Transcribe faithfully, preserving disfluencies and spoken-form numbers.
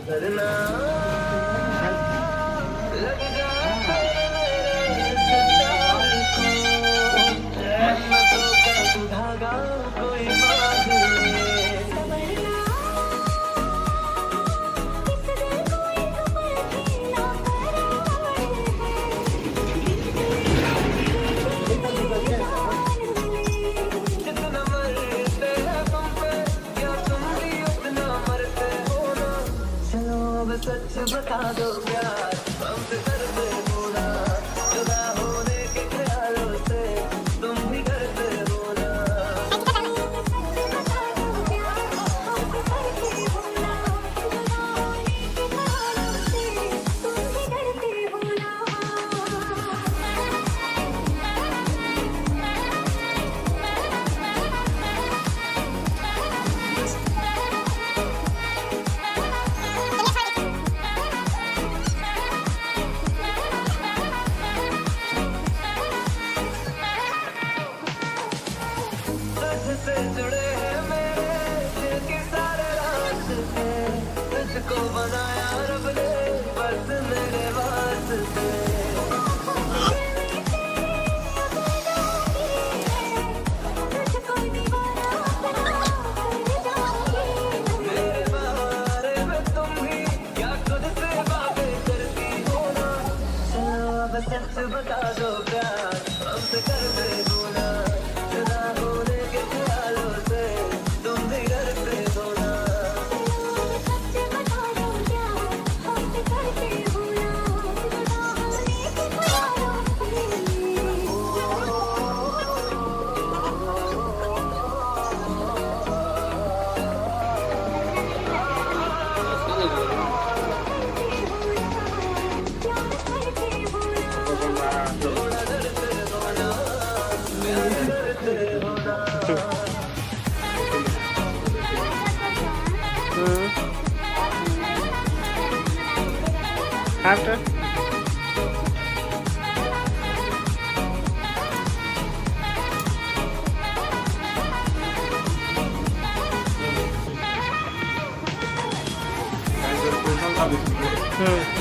करना लग जाए मेरे जन्नतों का धागा कोई बात नहीं। जितना मरते हैं तुम पे क्या तुम भी उतना मरते हो ना। चलो अब सच बता दो प्यार हमसे करते हो ना। जुदा होने के ख्यालों से तुम भी करते हो ना। तुझसे जुड़े हैं मेरे दिल के सारे रास्ते। तुझको बनाया रब ने बस मेरे वास्ते। मेरे बारे में तुम भी क्या खुद से बातें करती हो ना। चलो अब सच बता दो प्यार हमसे करते हो ना। जुदा होने के ख्यालों से तुम भी डरते हो ना। थोड़ा डरते हो ना, मेरे डरते हो ना। After Hmm.